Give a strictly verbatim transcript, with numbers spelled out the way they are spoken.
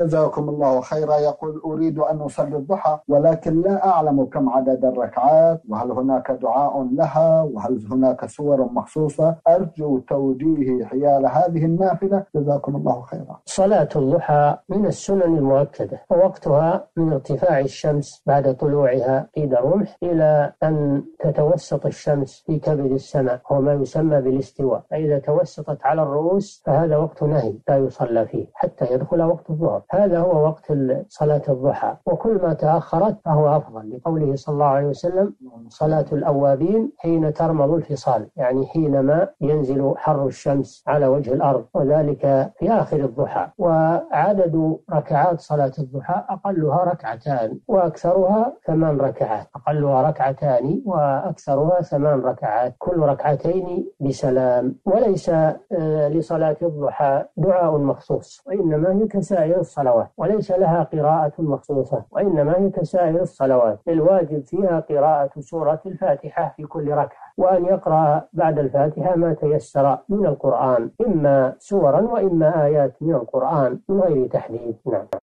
جزاكم الله خيرا. يقول: أريد أن أصلي الضحى ولكن لا أعلم كم عدد الركعات، وهل هناك دعاء لها، وهل هناك سور مخصوصة؟ أرجو توجيهي حيال هذه النافلة، جزاكم الله خيرا. صلاة الضحى من السنن المؤكدة، ووقتها من ارتفاع الشمس بعد طلوعها قيد رمح إلى أن تتوسط الشمس في كبد السماء، هو ما يسمى بالاستواء. فإذا توسطت على الرؤوس فهذا وقت نهي لا يصلى فيه حتى يدخل وقت الظهر. هذا هو وقت صلاة الضحى، وكل ما تأخرت فهو أفضل، لقوله صلى الله عليه وسلم: صلاة الأوابين حين ترمض الفصال، يعني حينما ينزل حر الشمس على وجه الأرض، وذلك في آخر الضحى. وعدد ركعات صلاة الضحى أقلها ركعتان وأكثرها ثمان ركعات، أقلها ركعتان وأكثرها ثمان ركعات، كل ركعتين بسلام. وليس لصلاة الضحى دعاء مخصوص، وإنما هي كسائر الصلوات، وليس لها قراءة مخصوصة، وإنما هي كسائر الصلوات. الواجب فيها قراءة سورة الفاتحة في كل ركعة، وأن يقرأ بعد الفاتحة ما تيسر من القرآن، إما سورا وإما آيات من القرآن من غير تحديد. نعم.